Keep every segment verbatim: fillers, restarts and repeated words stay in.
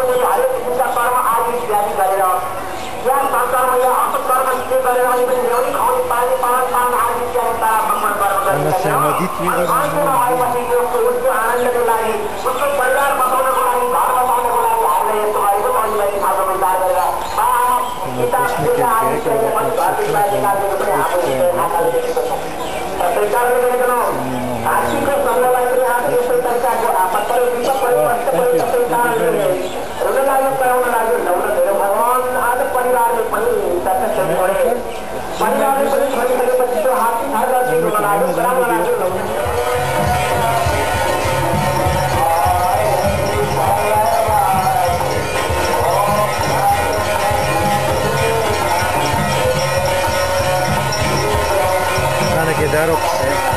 पनि हरेक किसिमका कर्म आदि इत्यादि गरेर यहाँ संसारमा या अपकर्म के गरेर अनि पनि ल्याउने खुवाउने पानी पालन पालन आदि इत्यादि तारासम्म कर्म गरिन्छ। मान्छे नभएपछि यो उसको आनन्दको लागि उसको परिवार बचाउनको लागि घर बचाउनको लागि हामीले यस्तो गरेको परिवारलाई खालको विचार गरेर आमा पिता पिता आदि इत्यादि पनि घर परिवार निकालेको पनि हामीले नाकाले देखेको छौँ। त्यही कारणले गर्दा आर्थिकको सङ्घलाई पनि आफै यस्तै तरिकाको आपत्तर विश्व परिवर्तन परिवर्तन कारणले ऋण लाग्यो कराउन लाग्यो ल्याउन धेरै भगवान् आज परिवारले पनि दर्शक छोडे परिवारले पनि छोडिसकेपछि त्यो हात्ती खाएर दिनु लाग्यो कराउन लाग्यो Darok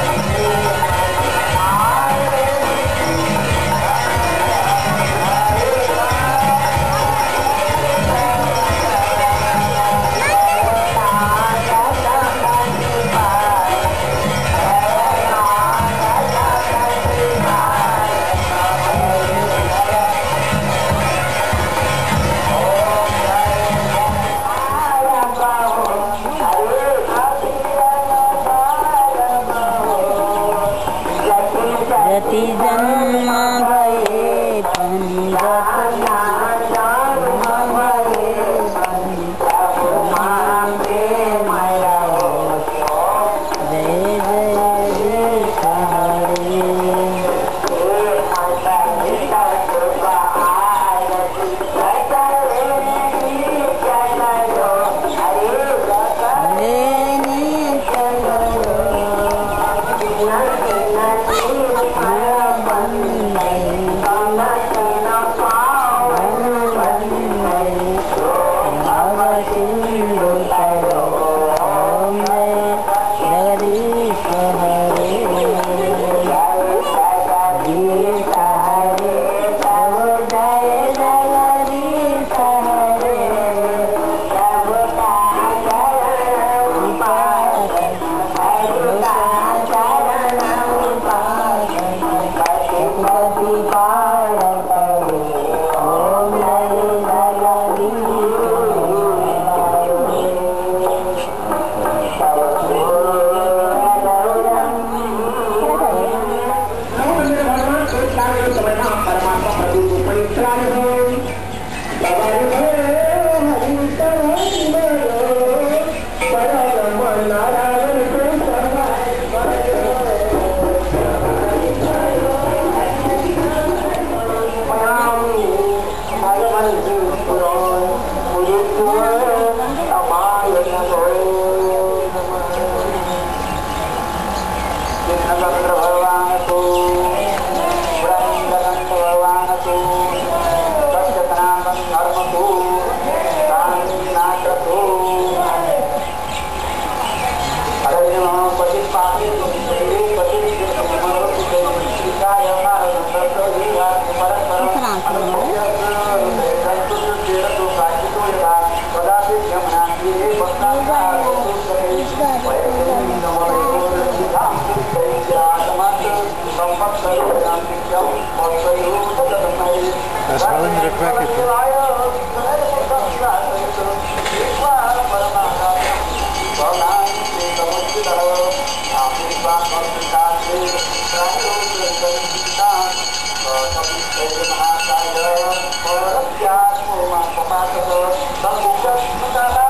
That's how I'm going to crack it. Terima kasih.